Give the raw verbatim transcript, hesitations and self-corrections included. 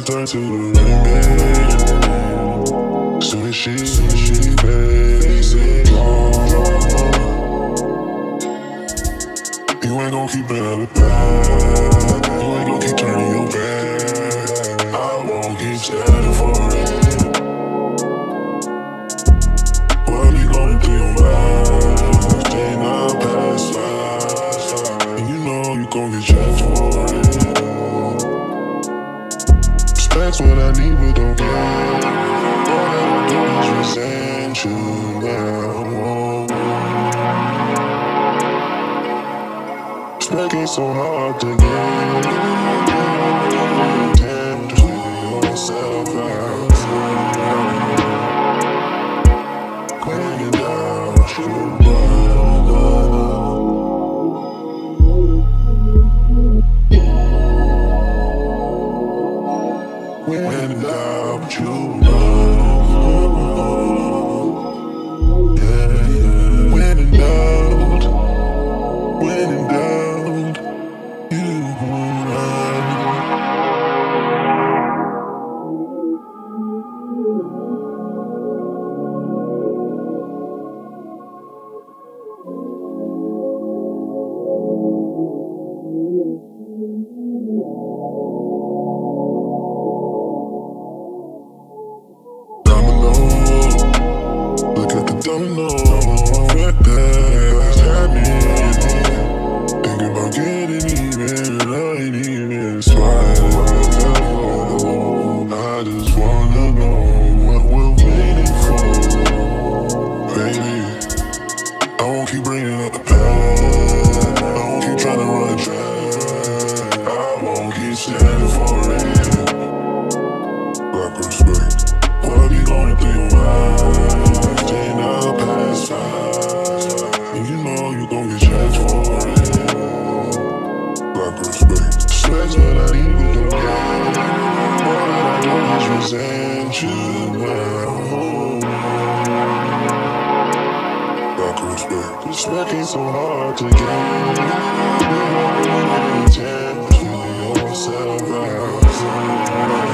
turn to the rain. Soon as she, soon as she face it all. You ain't gon' keep it out of bed. You ain't gon' keep turning your back. I won't keep standing for it. What you going through your mind? Stay not past five. And you know you gon' get judged for it. Respect's what I need, but don't care. All that I do is resent you now. Respect ain't so hard to get. Tend to yourself out. When you're down, you When in doubt, you run. Yeah, yeah. When in doubt, when in doubt, you run. Don't know what that's happening. Thinking about getting even, I ain't even smiling. I just wanna know what we're waiting for, baby. I won't keep bringing up the past. I won't keep trying to run track. I won't keep standing for it. Black respect. What be going through your mind? Staying up past five. And you know you gon' get judged for it. Black respect. Respect's what I need, but don't care. All that I do is resent you now. Black respect. Respect ain't so hard to get. Tend to yourself out.